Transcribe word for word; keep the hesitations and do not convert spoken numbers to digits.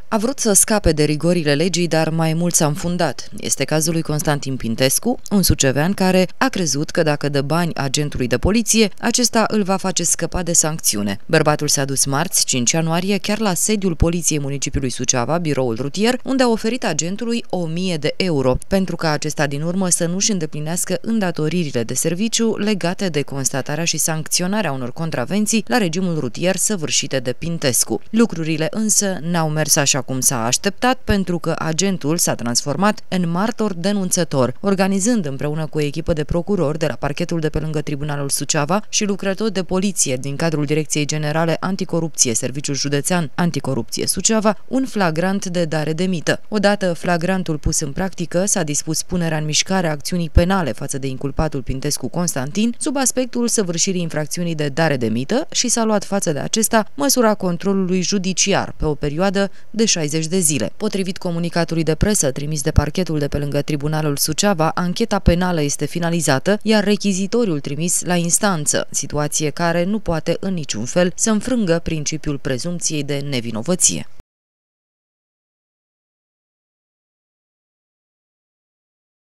A vrut să scape de rigorile legii, dar mai mult s-a înfundat. Este cazul lui Constantin Pintescu, un sucevean care a crezut că dacă dă bani agentului de poliție, acesta îl va face scăpa de sancțiune. Bărbatul s-a dus marți, cinci ianuarie, chiar la sediul poliției municipiului Suceava, biroul rutier, unde a oferit agentului o mie de euro, pentru ca acesta din urmă să nu-și îndeplinească îndatoririle de serviciu legate de constatarea și sancționarea unor contravenții la regimul rutier săvârșite de Pintescu. Lucrurile însă n-au mers așa cum s-a așteptat, pentru că agentul s-a transformat în martor denunțător, organizând împreună cu o echipă de procurori de la parchetul de pe lângă Tribunalul Suceava și lucrători de poliție din cadrul Direcției Generale Anticorupție, Serviciul Județean Anticorupție Suceava, un flagrant de dare de mită. Odată flagrantul pus în practică, s-a dispus punerea în mișcare a acțiunii penale față de inculpatul Pintescu Constantin, sub aspectul săvârșirii infracțiunii de dare de mită, și s-a luat față de acesta măsura controlului judiciar pe o perioadă de șaizeci de zile. Potrivit comunicatului de presă trimis de parchetul de pe lângă Tribunalul Suceava, ancheta penală este finalizată, iar rechizitoriul trimis la instanță, situație care nu poate în niciun fel să înfrângă principiul prezumției de nevinovăție.